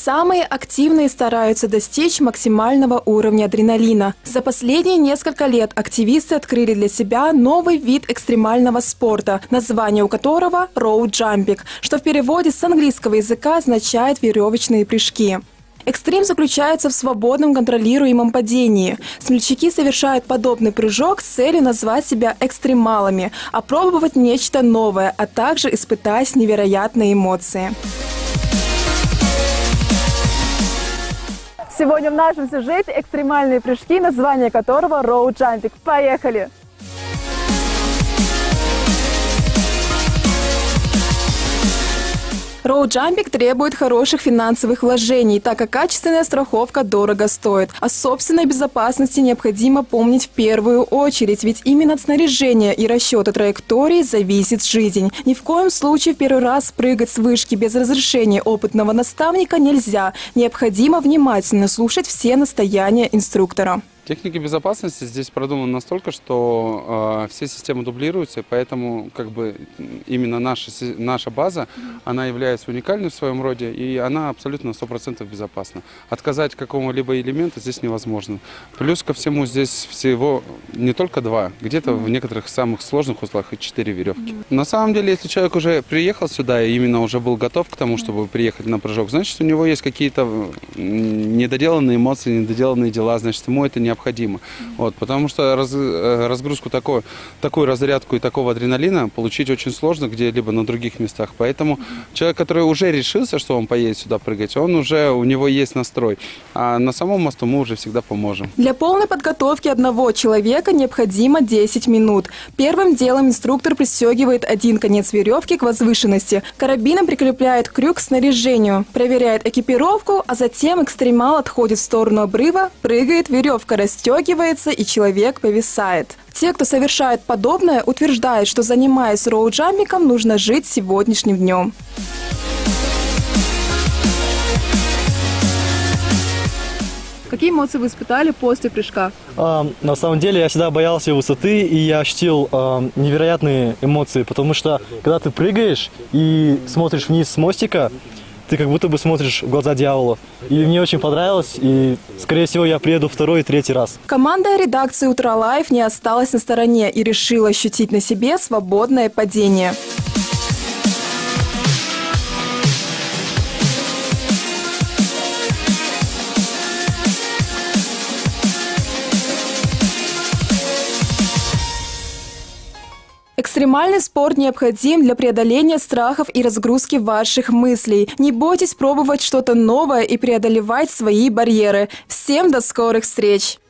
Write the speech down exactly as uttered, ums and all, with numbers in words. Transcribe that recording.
Самые активные стараются достичь максимального уровня адреналина. За последние несколько лет активисты открыли для себя новый вид экстремального спорта, название у которого роуд-джампинг, что в переводе с английского языка означает веревочные прыжки. Экстрим заключается в свободном контролируемом падении. Смельчаки совершают подобный прыжок с целью назвать себя экстремалами, опробовать нечто новое, а также испытать невероятные эмоции. Сегодня в нашем сюжете экстремальные прыжки, название которого роуд-джампинг. Поехали! Роуд-джампинг требует хороших финансовых вложений, так как качественная страховка дорого стоит. О собственной безопасности необходимо помнить в первую очередь, ведь именно от снаряжения и расчета траектории зависит жизнь. Ни в коем случае в первый раз прыгать с вышки без разрешения опытного наставника нельзя. Необходимо внимательно слушать все настояния инструктора. Техника безопасности здесь продумана настолько, что э, все системы дублируются, и поэтому как бы именно наша, наша база, она является уникальной в своем роде, и она абсолютно на сто процентов безопасна. Отказать какому-либо элементу здесь невозможно. Плюс ко всему здесь всего не только два, где-то в некоторых самых сложных узлах и четыре веревки. На самом деле, если человек уже приехал сюда и именно уже был готов к тому, чтобы приехать на прыжок, значит, у него есть какие-то недоделанные эмоции, недоделанные дела, значит, ему это не необходимо. Вот, потому что раз, разгрузку такой, такую разрядку и такого адреналина получить очень сложно где-либо на других местах. Поэтому человек, который уже решился, что он поедет сюда прыгать, он уже, у него есть настрой. А на самом мосту мы уже всегда поможем. Для полной подготовки одного человека необходимо десять минут. Первым делом инструктор пристегивает один конец веревки к возвышенности. Карабином прикрепляет крюк к снаряжению, проверяет экипировку, а затем экстремал отходит в сторону обрыва, прыгает, веревка расстегивается и человек повисает. Те, кто совершает подобное, утверждают, что, занимаясь роуд-джампингом, нужно жить сегодняшним днем. Какие эмоции вы испытали после прыжка? А, на самом деле я всегда боялся высоты, и я ощутил а, невероятные эмоции, потому что когда ты прыгаешь и смотришь вниз с мостика, ты как будто бы смотришь в глаза дьявола. И мне очень понравилось, и, скорее всего, я приеду второй и третий раз. Команда редакции «Утро Лайв» не осталась на стороне и решила ощутить на себе свободное падение. Экстремальный спорт необходим для преодоления страхов и разгрузки ваших мыслей. Не бойтесь пробовать что-то новое и преодолевать свои барьеры. Всем до скорых встреч!